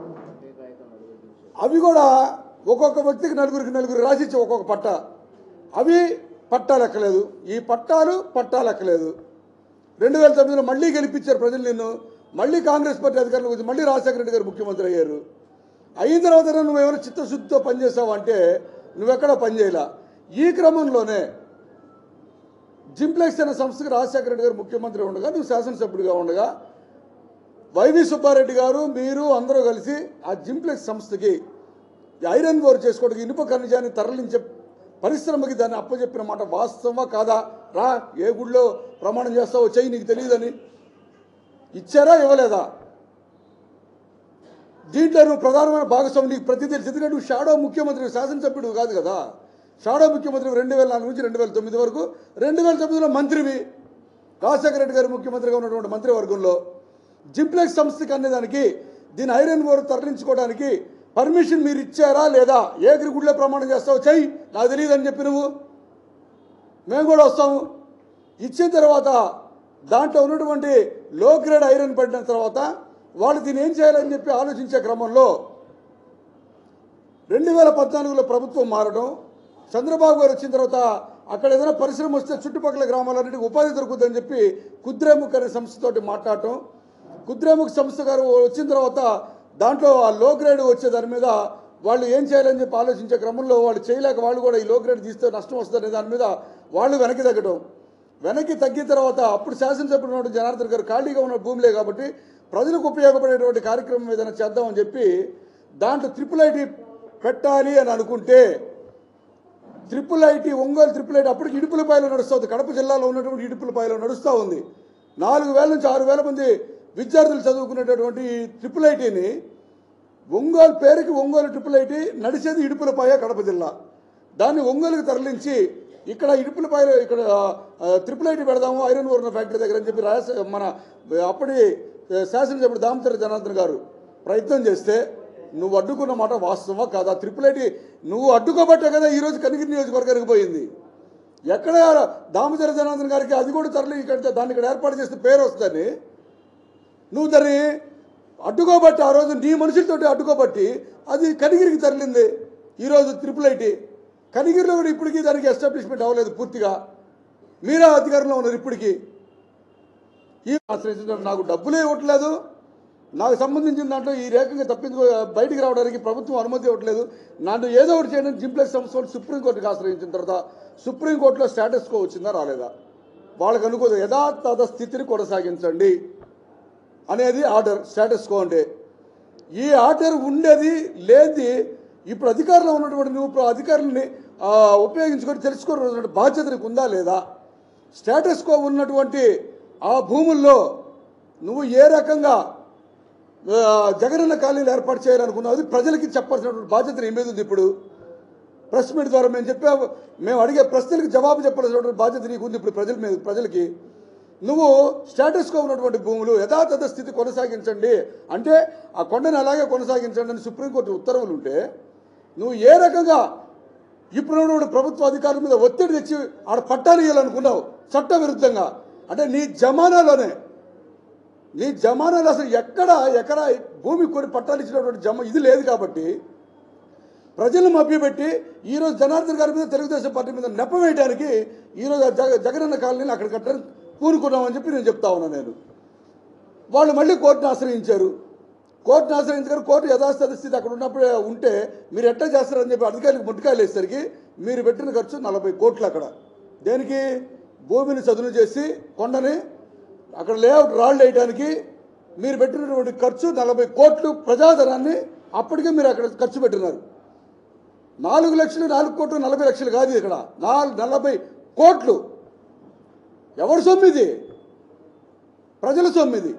అవి కూడా ఒక్కొక్క వ్యక్తికి నలుగురికి నలుగురు రాసిచ్చావు ఒక్కొక్క పట్టా. అవి పట్టాలు ఎక్కలేదు. ఈ పట్టాలు పట్టాలు ఎక్కలేదు. రెండు వేల తొమ్మిదిలో మళ్ళీ గెలిపించారు ప్రజలు నిన్ను. మళ్ళీ కాంగ్రెస్ పార్టీ అధికారంలోకి వచ్చి మళ్ళీ రాజశేఖర రెడ్డి గారు ముఖ్యమంత్రి అయ్యారు. అయిన తర్వాత నువ్వు ఎవరు చిత్తశుద్ధితో పనిచేసావు అంటే నువ్వెక్కడ పనిచేయాల. ఈ క్రమంలోనే జింప్లెక్స్ అనే సంస్థకి రాజశేఖర రెడ్డి గారు ముఖ్యమంత్రి ఉండగా నువ్వు శాసనసభ్యుడిగా ఉండగా వైవి సుబ్బారెడ్డి గారు మీరు అందరూ కలిసి ఆ జింప్లెక్స్ సంస్థకి ఐరన్ ఓర్ చేసుకోవడానికి ఇనుప ఖనిజాన్ని తరలించే పరిశ్రమకి దాన్ని అప్పచెప్పిన మాట వాస్తవమా కాదా? రా, ఏ గుడిలో ప్రమాణం చేస్తావో చెయ్యి, నీకు తెలియదని. ఇచ్చారా ఇవ్వలేదా? దీంట్లో నువ్వు ప్రధానమైన భాగస్వామి, నీకు ప్రతి తెలిసి. ఎందుకంటే నువ్వు షాడో ముఖ్యమంత్రి, శాసనసభ్యుడు కాదు కదా. షాడో ముఖ్యమంత్రి రెండు వేల నాలుగు నుంచి రెండు వేల తొమ్మిది వరకు. రెండు వేల తొమ్మిదిలో మంత్రివి రాజశేఖర రెడ్డి గారు ముఖ్యమంత్రిగా ఉన్నటువంటి మంత్రివర్గంలో జింప్లెక్స్ సంస్థకి అనేదానికి దీని ఐరన్ ఓర్ తరలించుకోవడానికి పర్మిషన్ మీరు ఇచ్చారా లేదా? ఏ గుడిలో ప్రమాణం చేస్తావు చెయ్యి, నాకు తెలియదు అని చెప్పి నువ్వు. మేము కూడా వస్తాము. ఇచ్చిన తర్వాత దాంట్లో ఉన్నటువంటి లో గ్రేడ్ ఐరన్ పడిన తర్వాత వాళ్ళు దీన్ని ఏం చేయాలని చెప్పి ఆలోచించే క్రమంలో రెండు వేల పద్నాలుగులో ప్రభుత్వం మారడం, చంద్రబాబు గారు వచ్చిన తర్వాత అక్కడ ఏదైనా పరిశ్రమ వస్తే చుట్టుపక్కల గ్రామాలన్నింటికి ఉపాధి దొరుకుతుందని చెప్పి కుద్రేముఖ్ అనే సంస్థతోటి మాట్లాడటం. కుద్రేముఖ్ సంస్థ గారు వచ్చిన తర్వాత దాంట్లో ఆ లో గ్రేడ్ వచ్చే దాని మీద వాళ్ళు ఏం చేయాలని చెప్పి ఆలోచించే క్రమంలో వాళ్ళు చేయలేక వాళ్ళు కూడా ఈ లో గ్రేడ్ తీస్తే నష్టం వస్తుందనే దాని మీద వాళ్ళు వెనక్కి తగ్గడం. వెనక్కి తగ్గిన తర్వాత అప్పుడు శాసనసభ్యుడు ఉన్నటువంటి జనార్దన్ గారు ఖాళీగా ఉన్న భూములే కాబట్టి ప్రజలకు ఉపయోగపడేటువంటి కార్యక్రమం ఏదైనా చేద్దామని చెప్పి దాంట్లో ట్రిపుల్ ఐటీ పెట్టాలి అని అనుకుంటే triple IT Ongole triple IT అప్పటికి ఇడుపులపాయలో నడుస్తుంది. కడప జిల్లాలో ఉన్నటువంటి ఇడుపులపాయలో నడుస్తూ ఉంది. నాలుగు వేల నుంచి ఆరు వేల మంది విద్యార్థులు చదువుకునేటటువంటి ట్రిపుల్ ఐటీని ఒంగోలు పేరుకి ఒంగోలు ట్రిపుల్ ఐటీ నడిచేది ఇడుపులపాయ కడప జిల్లా. దాన్ని ఒంగోలుకి తరలించి ఇక్కడ ఇడుపులపైన ఇక్కడ ట్రిపుల్ ఐటీ పెడదాము ఐరన్ ఓర్ ఫ్యాక్టరీ దగ్గర అని చెప్పి రాజ మన అప్పటి శాసనసభ్యుడు దామోదర జనార్దన్ గారు ప్రయత్నం చేస్తే నువ్వు అడ్డుకున్న మాట వాస్తవమా కాదా? ట్రిపుల్ ఐటీ నువ్వు అడ్డుకోబట్టే కదా ఈరోజు కనిగిరి నియోజకవర్గానికి పోయింది. ఎక్కడ దామోదర జనార్దన్ గారికి అది కూడా తరలి ఇక్కడ దాన్ని ఇక్కడ ఏర్పాటు చేస్తే పేరు వస్తుందని నువ్వు దాన్ని అడ్డుకోబట్టి ఆ రోజు నీ మనుషులతోటి అడ్డుకోబట్టి అది కనిగిరికి తరలింది. ఈరోజు ట్రిపుల్ ఐటీ కనిగిరిలో కూడా ఇప్పటికీ దానికి ఎస్టాబ్లిష్మెంట్ అవ్వలేదు పూర్తిగా. మీరే అధికారంలో ఉన్నారు ఇప్పటికీ. ఈ ఆశ్రయించిన నాకు డబ్బులే ఇవ్వట్లేదు, నాకు సంబంధించిన దాంట్లో ఈ రకంగా తప్పించుకో బయటికి రావడానికి ప్రభుత్వం అనుమతి ఇవ్వట్లేదు, నన్ను ఏదో ఒకటి చేయడానికి జింప్లెక్స్ సంస్థ వాళ్ళు సుప్రీంకోర్టుకి ఆశ్రయించిన తర్వాత సుప్రీంకోర్టులో స్టేటస్ కో వచ్చిందా రాలేదా? వాళ్ళకి అనుకో యథాతథ స్థితిని కొనసాగించండి అనేది ఆర్డర్. స్టేటస్ కో అంటే ఈ ఆర్డర్ ఉండేది లేది ఇప్పుడు అధికారంలో ఉన్నటువంటి నువ్వు అధికారులని ఉపయోగించుకొని తెలుసుకోవాల్సిన బాధ్యత నీకు ఉందా లేదా? స్టేటస్ కో ఉన్నటువంటి ఆ భూముల్లో నువ్వు ఏ రకంగా జగనన్న కాలనీలు ఏర్పాటు చేయాలనుకున్నావు అది ప్రజలకి చెప్పాల్సినటువంటి బాధ్యత నీ మీద ఉంది. ఇప్పుడు ప్రెస్ మీట్ ద్వారా మేము చెప్పా మేము అడిగే ప్రశ్నలకు జవాబు చెప్పాల్సినటువంటి బాధ్యత నీకు ఉంది ఇప్పుడు ప్రజల మీద ప్రజలకి. నువ్వు స్టేటస్కో ఉన్నటువంటి భూములు యథాతథ స్థితి కొనసాగించండి అంటే ఆ కొండను అలాగే కొనసాగించండి అని సుప్రీంకోర్టు ఉత్తర్వులు ఉంటే నువ్వు ఏ రకంగా ఇప్పుడు ప్రభుత్వ అధికారుల మీద ఒత్తిడి తెచ్చి ఆడ పట్టాలు ఇవ్వాలనుకున్నావు చట్ట విరుద్ధంగా? అంటే నీ జమానాలోనే నీ జమానాలో అసలు ఎక్కడ ఎక్కడ భూమి కొని పట్టాలు ఇచ్చినటువంటి జమ ఇది లేదు కాబట్టి ప్రజలను మభ్యపెట్టి ఈరోజు జనార్దన్ గారి మీద తెలుగుదేశం పార్టీ మీద నెపం వేయడానికి ఈరోజు జగ జగనన్న కాలనీని అక్కడ కట్టని పూనుకున్నామని చెప్పి నేను చెప్తా ఉన్నాను. నేను వాళ్ళు మళ్ళీ కోర్టును ఆశ్రయించారు. కోర్టును ఆశ్రయించారు. కోర్టు యథాస్థిత స్థితి అక్కడ ఉన్నప్పుడే ఉంటే మీరు ఎట్లా చేస్తారని చెప్పి అధికారులకు ముట్టికాయలు వేసరికి మీరు పెట్టిన ఖర్చు నలభై కోట్లు అక్కడ దేనికి? భూమిని చదును చేసి కొండని అక్కడ లేఅవుట్ రాళ్ళు వేయడానికి మీరు పెట్టినటువంటి ఖర్చు నలభై కోట్లు ప్రజాధనాన్ని అప్పటికే మీరు అక్కడ ఖర్చు పెట్టినారు. నాలుగు లక్షలు నాలుగు కోట్లు నలభై లక్షలు కాదు ఇక్కడ నాలుగు నలభై కోట్లు. ఎవరి సొమ్మిది? ప్రజల సొమ్మిది.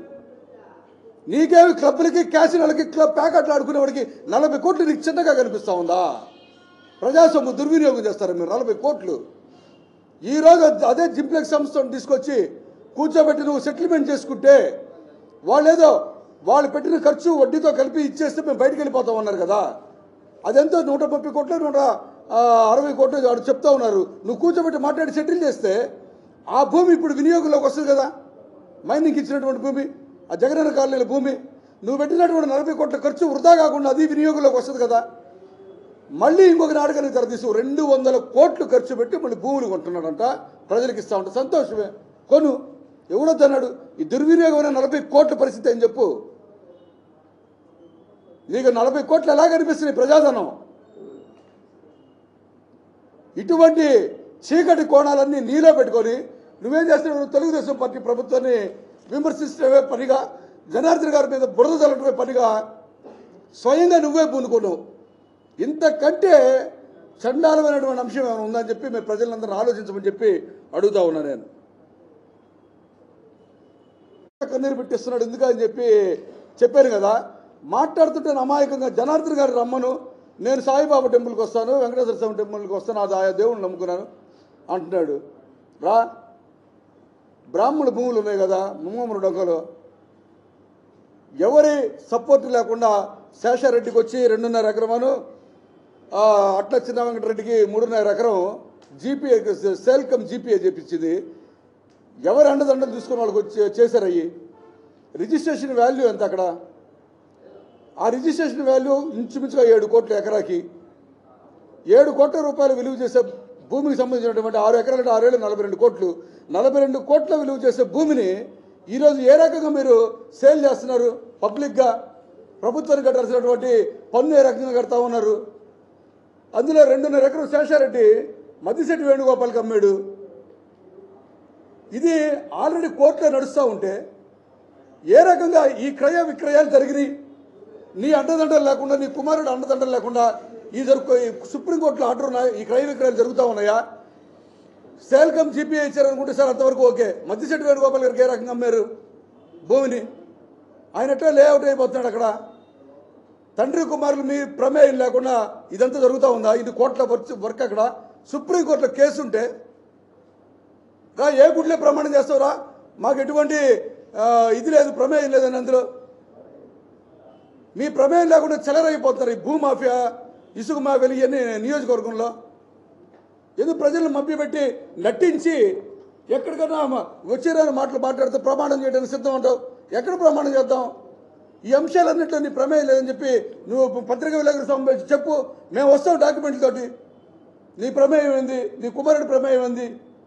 నీకేమి క్లబ్లకి క్యాసినోలకి క్లబ్ ప్యాకెట్లు ఆడుకునేవాడికి నలభై కోట్లు నీకు చిన్నగా కనిపిస్తూ ఉందా? ప్రజా సొమ్ము దుర్వినియోగం చేస్తారు మీరు నలభై కోట్లు. ఈరోజు అదే జింప్లెక్స్ సంస్థను తీసుకొచ్చి కూర్చోబెట్టి నువ్వు సెటిల్మెంట్ చేసుకుంటే వాళ్ళు ఏదో వాళ్ళు పెట్టిన ఖర్చు వడ్డీతో కలిపి ఇచ్చేస్తే మేము బయటకు వెళ్ళిపోతామన్నారు కదా. అదెంతో నూట ముప్పై కోట్లు నూట అరవై కోట్లు వాడు చెప్తా ఉన్నారు. నువ్వు కూర్చోబెట్టి మాట్లాడి సెటిల్ చేస్తే ఆ భూమి ఇప్పుడు వినియోగంలోకి వస్తుంది కదా. మైనింగ్ ఇచ్చినటువంటి భూమి ఆ జగనన్న కాలనీల భూమి నువ్వు పెట్టినటువంటి నలభై కోట్ల ఖర్చు వృధా కాకుండా అది వినియోగంలోకి వస్తుంది కదా. మళ్ళీ ఇంకొక నాటకానికి తెరదీసు రెండు వందల కోట్లు ఖర్చు పెట్టి మళ్ళీ భూములు కొంటున్నాడంట ప్రజలకు ఇస్తా ఉంటా. సంతోషమే కొను, ఎవడొద్దన్నాడు? ఈ దుర్వినియోగమైన నలభై కోట్ల పరిస్థితి అని చెప్పు. నీకు నలభై కోట్లు ఎలా కనిపిస్తున్నాయి ప్రజాధనం? ఇటువంటి చీకటి కోణాలన్నీ నీలో పెట్టుకొని నువ్వేం చేస్తున్నావు? తెలుగుదేశం పార్టీ ప్రభుత్వాన్ని విమర్శించడమే పనిగా జనార్దన్ గారి మీద బురద చల్లటమే పనిగా స్వయంగా నువ్వే పూనుకున్నావు. ఇంతకంటే చండాలమైనటువంటి అంశం ఏమైనా ఉందని చెప్పి మేము ప్రజలందరూ ఆలోచించమని చెప్పి అడుగుతా ఉన్నా. నేను కన్నీరు పెట్టిస్తున్నాడు ఎందుకని చెప్పి చెప్పాను కదా. మాట్లాడుతుంటే అమాయకంగా జనార్దన్ గారి రమ్మను, నేను సాయిబాబా టెంపుల్కి వస్తాను, వెంకటేశ్వర స్వామి టెంపుల్కి వస్తాను, అది ఆయా దేవుడిని నమ్ముకున్నాను అంటున్నాడు. రా, బ్రాహ్మణ భూములు ఉన్నాయి కదా ముమ్మమ్మరు డొక్కలు, ఎవరి సపోర్ట్ లేకుండా శేషారెడ్డికి వచ్చి రెండున్నర ఎకరమాను అట్లా చిన్న వెంకటరెడ్డికి మూడున్నర ఎకరం జీపీఏ సేల్కమ్ జీపీఏ చేపించింది. ఎవరు అండదండలు తీసుకుని వాళ్ళకి వచ్చి చేశారయ్యి. రిజిస్ట్రేషన్ వాల్యూ ఎంత అక్కడ? ఆ రిజిస్ట్రేషన్ వాల్యూ ఇంచుమించుగా ఏడు కోట్ల ఎకరాకి. ఏడు కోట్ల రూపాయలు విలువ చేసే భూమికి సంబంధించినటువంటి ఆరు ఎకరాలు ఆరేళ్ళు నలభై రెండు కోట్లు నలభై రెండు కోట్ల విలువ చేసే భూమిని ఈరోజు ఏ రకంగా మీరు సేల్ చేస్తున్నారు? పబ్లిక్గా ప్రభుత్వానికి కట్టాల్సినటువంటి పన్ను ఏ రకంగా కడతా ఉన్నారు? అందులో రెండున్నర ఎకరం శేషారెడ్డి మద్దిశెట్టి వేణుగోపాల్కి అమ్మాడు. ఇది ఆల్రెడీ కోర్టులో నడుస్తూ ఉంటే ఏ రకంగా ఈ క్రయ విక్రయాలు జరిగినాయి? నీ అండదండలు లేకుండా, నీ కుమారుడు అండదండలు లేకుండా ఈ జరుపు సుప్రీంకోర్టులో ఆర్డర్ ఉన్నాయి, ఈ క్రయ విక్రయాలు జరుగుతూ ఉన్నాయా? సేల్కమ్ జీపీఏ ఇచ్చారనుకుంటే సార్ అంతవరకు ఓకే. మద్దిశెట్టి వేణుగోపాల్ గారికి ఏ రకంగా అమ్మారు భూమిని? ఆయన ఎట్లా లేఅవుట్ అయిపోతున్నాడు అక్కడ. తండ్రి కుమారులు మీ ప్రమేయం లేకుండా ఇదంతా జరుగుతూ ఉందా? ఇది కోట్ల వర్క్ వర్క్ అక్కడ సుప్రీంకోర్టులో కేసు ఉంటే రా ఏ గుడ్లే ప్రమాణం చేస్తావురా, మాకు ఎటువంటి ఇది లేదు, ప్రమేయం లేదని అందులో మీ ప్రమేయం లేకుండా చెలరైపోతున్నారు ఈ భూమాఫియా, ఇసుక మాఫియాలు ఇవన్నీ నియోజకవర్గంలో. ఎందుకు ప్రజలను మభ్యపెట్టి నటించి ఎక్కడికైనా వచ్చేరాని మాటలు మాట్లాడితే ప్రమాణం చేయడానికి సిద్ధం ఉంటావు? ఎక్కడ ప్రమాణం చేద్దాం? ఈ అంశాలన్నింటిలో నీ ప్రమేయం లేదని చెప్పి నువ్వు పత్రికా విలేకరుల సమావేశం చెప్పు, మేము వస్తాం డాక్యుమెంట్లతోటి. నీ ప్రమేయం ఏంది, నీ కుమారుడి ప్రమేయం ఏంది?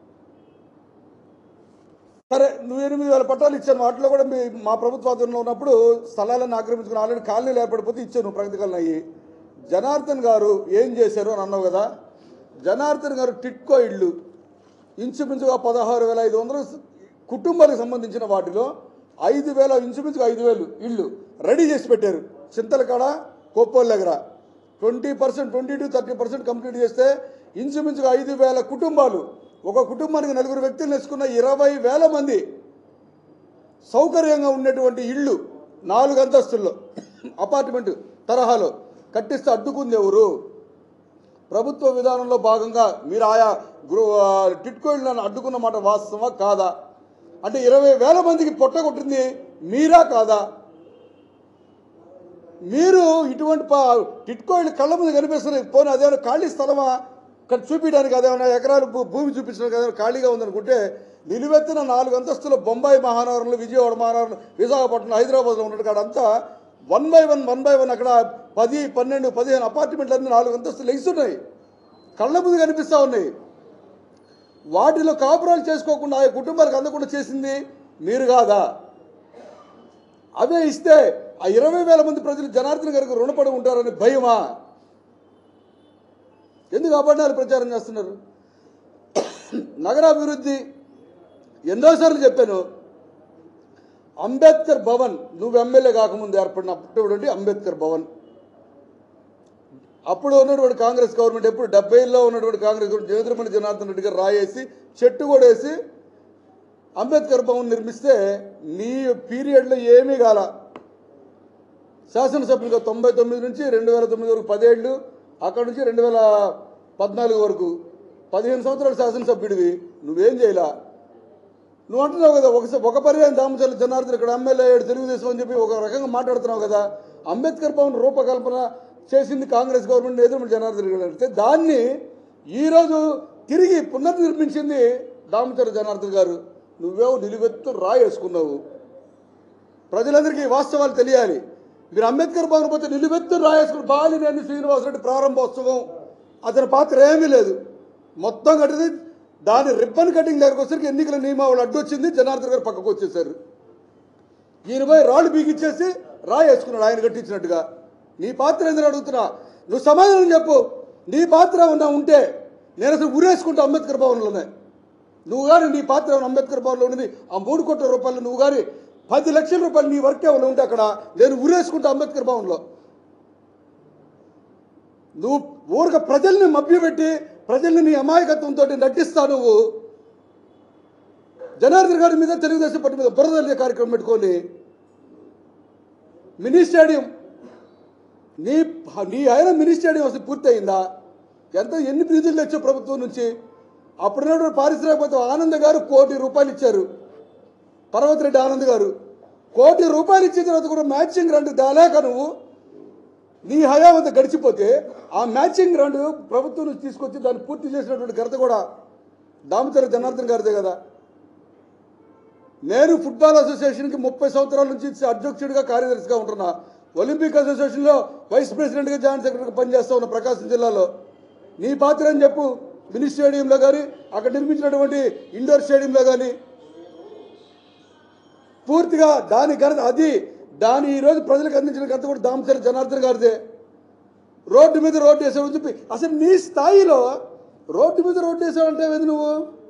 సరే, నువ్వు ఎనిమిది వేల పట్టాలు ఇచ్చాను, వాటిలో కూడా మీ మా ప్రభుత్వాధీనంలో ఉన్నప్పుడు స్థలాలను ఆక్రమించుకుని ఆల్రెడీ కాలనీలు ఏర్పడిపోతే ఇచ్చాను ప్రగతి కాలనీ అయ్యి. జనార్దన్ గారు ఏం చేశారు అని అన్నావు కదా, జనార్దన్ గారు టిట్కో ఇళ్ళు ఇంచుమించుగా పదహారు వేల ఐదు వందల కుటుంబాలకు సంబంధించిన వాటిలో ఐదు వేల ఇంచుమించుగా ఐదు వేలు ఇళ్ళు రెడీ చేసి పెట్టారు. చింతలకాడ కోప్పోల దగ్గర twenty percent twenty to thirty percent complete చేస్తే ఇంచుమించుగా ఐదు వేల కుటుంబాలు, ఒక కుటుంబానికి నలుగురు వ్యక్తులు వేసుకున్న ఇరవై వేల మంది సౌకర్యంగా ఉన్నటువంటి ఇళ్ళు నాలుగు అంతస్తుల్లో అపార్ట్మెంట్ తరహాలో కట్టిస్తే అడ్డుకుంది ఎవరు? ప్రభుత్వ విధానంలో భాగంగా మీరు ఆయా గృహ టిట్కో ఇళ్ళను అడ్డుకున్న మాట వాస్తవమా కాదా? అంటే ఇరవై వేల మందికి పొట్టగొట్టింది మీరా కాదా? మీరు ఇటువంటి టిట్కో ఇళ్ళు కళ్ళ ముందు కనిపిస్తున్నాయి, పోనీ అదేమైనా ఖాళీ స్థలమా ఇక్కడ చూపించడానికి, అదేమైనా ఎకరాలు భూమి చూపించడానికి అదేమైనా ఖాళీగా ఉందనుకుంటే నిలువెత్తిన నాలుగు అంతస్తుల బొంబాయి మహానగరంలో, విజయవాడ మహానగరంలో, విశాఖపట్నం, హైదరాబాద్లో ఉన్నట్టు కాడంతా one by one one by one అక్కడ పది పన్నెండు పదిహేను అపార్ట్మెంట్లు అన్నీ నాలుగు అంతస్తులు లెగిస్తున్నాయి, కళ్ళ ముందు కనిపిస్తూ ఉన్నాయి. వాటిలో కాపురాలు చేసుకోకుండా ఆ కుటుంబాలకు అందకుండా చేసింది మీరు కాదా? అవే ఇస్తే ఆ ఇరవై వేల మంది ప్రజలు జనార్దన్ గారికి రుణపడి ఉంటారని భయమా? ఎందుకు అబద్ధాలు ప్రచారం చేస్తున్నారు? నగరాభివృద్ధి ఎన్నోసార్లు చెప్పాను. అంబేద్కర్ భవన్ నువ్వు ఎమ్మెల్యే కాకముందు ఏర్పడినటువంటి అంబేద్కర్ భవన్, అప్పుడు ఉన్నటువంటి కాంగ్రెస్ గవర్నమెంట్, ఎప్పుడు డెబ్బైలో ఉన్నటువంటి కాంగ్రెస్ గవర్నమెంట్ జ్యోతిర్మణి జనార్దన్ రెడ్డి గారు రాయేసి చెట్టు కూడా వేసి అంబేద్కర్ భవన్ నిర్మిస్తే నీ పీరియడ్లో ఏమీ కాల. శాసనసభ్యులుగా తొంభై తొమ్మిది నుంచి రెండు వేల తొమ్మిది వరకు పదేళ్ళు, అక్కడ నుంచి రెండు వేల పద్నాలుగు వరకు పదిహేను సంవత్సరాలు శాసనసభ్యుడివి, నువ్వేం చేయలా? నువ్వు అంటున్నావు కదా ఒక ఒక పర్యాయం దామచర్ల జనార్దన్ ఇక్కడ ఎమ్మెల్యే అయ్యాడు తెలుగుదేశం అని చెప్పి ఒక రకంగా మాట్లాడుతున్నావు కదా. అంబేద్కర్ భవన్ రూపకల్పన చేసింది కాంగ్రెస్ గవర్నమెంట్, ఎదురుమల్లి జనార్దన్ రెడ్డి అంటే దాన్ని ఈరోజు తిరిగి పునర్నిర్మించింది దామచర్ల జనార్దన్ గారు. నువ్వేమో నిలువెత్తు రాయేసుకున్నావు. ప్రజలందరికీ వాస్తవాలు తెలియాలి. మీరు అంబేద్కర్ భవన్ పోతే నిలువెత్తు రాయేసుకుని బాలినేని శ్రీనివాసరెడ్డి ప్రారంభోత్సవం అతని పాత్ర ఏమీ లేదు, మొత్తం కట్టింది. దాని రిబ్బన్ కటింగ్ దగ్గరకు వచ్చేసరికి ఎన్నికల నియమావళి అడ్డు వచ్చింది, జనార్దన్ గారు పక్కకు వచ్చేసారు. ఈయన పోయి రాళ్ళు బీగిచ్చేసి రాయేసుకున్నాడు ఆయన కట్టించినట్టుగా. నీ పాత్ర ఎందుకు అడుగుతున్నా? నువ్వు సమాధానం చెప్పు. నీ పాత్ర ఉన్నా ఉంటే నేను అసలు ఉరేసుకుంటా అంబేద్కర్ భవన్లోనే. నువ్వు కానీ నీ పాత్ర అంబేద్కర్ భవన్లో ఉన్నది ఆ మూడు కోట్ల రూపాయలు, నువ్వు కానీ పది లక్షల రూపాయలు నీ వర్క్ ఏమైనా ఉంటే అక్కడ నేను ఉరేసుకుంటా అంబేద్కర్ భవన్లో. నువ్వు ఊరిక ప్రజల్ని మభ్యపెట్టి ప్రజల్ని నీ అమాయకత్వంతో నటిస్తా. నువ్వు జనార్దన్ గారి మీద తెలుగుదేశం పార్టీ మీద బురదల్లే కార్యక్రమం పెట్టుకొని మినీ స్టేడియం నీ నీ ఆయన మినీ స్టేడియం అసలు పూర్తి అయిందా? ఎంత ఎన్ని నిధులు తెచ్చావు ప్రభుత్వం నుంచి? అప్పుడున్న పారిశ్రామికవేత్త ఆనంద్ గారు కోటి రూపాయలు ఇచ్చారు, పర్వతిరెడ్డి ఆనంద్ గారు కోటి రూపాయలు ఇచ్చిన తర్వాత కూడా మ్యాచింగ్ గ్రాంట్ దాలేక నువ్వు నీ హయాం అంతా గడిచిపోతే ఆ మ్యాచింగ్ గ్రాంట్ ప్రభుత్వం నుంచి తీసుకొచ్చి దాన్ని పూర్తి చేసినటువంటి ఘనత కూడా దామచర్ల జనార్దన్ గారిదే కదా. నేను ఫుట్బాల్ అసోసియేషన్కి ముప్పై సంవత్సరాల నుంచి అధ్యక్షుడిగా కార్యదర్శిగా ఉంటున్నా. ఒలింపిక్ అసోసియేషన్లో వైస్ ప్రెసిడెంట్గా జాయింట్ సెక్రటరీగా పనిచేస్తూ ఉన్న ప్రకాశం జిల్లాలో. నీ పాత్ర అని చెప్పు. మినీ స్టేడియంలో కానీ అక్కడ నిర్మించినటువంటి ఇండోర్ స్టేడియంలో కానీ పూర్తిగా దాని ఘనత అది దాని ఈరోజు ప్రజలకు అందించిన ఘనత కూడా దామచర్ల జనార్దన్ గారిదే. రోడ్డు మీద రోడ్డు వేసావని చెప్పి అసలు నీ స్థాయిలో రోడ్డు మీద రోడ్డు వేసావంటే ఏది నువ్వు?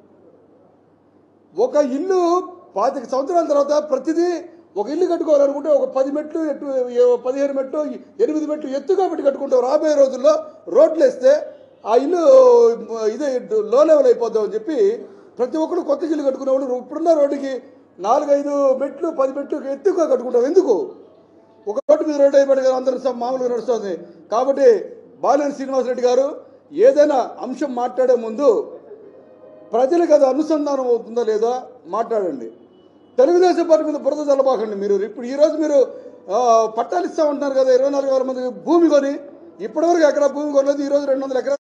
ఒక ఇల్లు పాతిక సంవత్సరాల తర్వాత ప్రతిదీ ఒక ఇల్లు కట్టుకోవాలనుకుంటే ఒక పది మెట్లు ఎట్టు పదిహేను మెట్లు ఎనిమిది మెట్లు ఎత్తుగా పెట్టి కట్టుకుంటావు. రాబోయే రోజుల్లో రోడ్లు వేస్తే ఆ ఇల్లు ఇదే లో లెవెల్ అయిపోద్దామని చెప్పి ప్రతి ఒక్కరు కొత్త ఇల్లు కట్టుకునేవాళ్ళు ఇప్పుడున్న రోడ్డుకి నాలుగైదు మెట్లు పది మెట్లు ఎత్తుగా కట్టుకుంటావు. ఎందుకు? ఒక రోడ్డు మీద రోడ్డు అయిపోయి కదా అందరూ మామూలుగా నడుస్తుంది. కాబట్టి బాలినేని శ్రీనివాసరెడ్డి గారు ఏదైనా అంశం మాట్లాడే ముందు ప్రజలకు అది అనుసంధానం అవుతుందా లేదా మాట్లాడండి. తెలుగుదేశం పార్టీ మీద బురద జల్లబాకండి. మీరు ఇప్పుడు ఈరోజు మీరు పట్టాలు ఇస్తా ఉంటున్నారు కదా, ఇరవై నాలుగు వేల మంది భూమి కొని ఇప్పటివరకు ఎకరా భూమి కొనలేదు, ఈరోజు రెండు వందల ఎకరాలు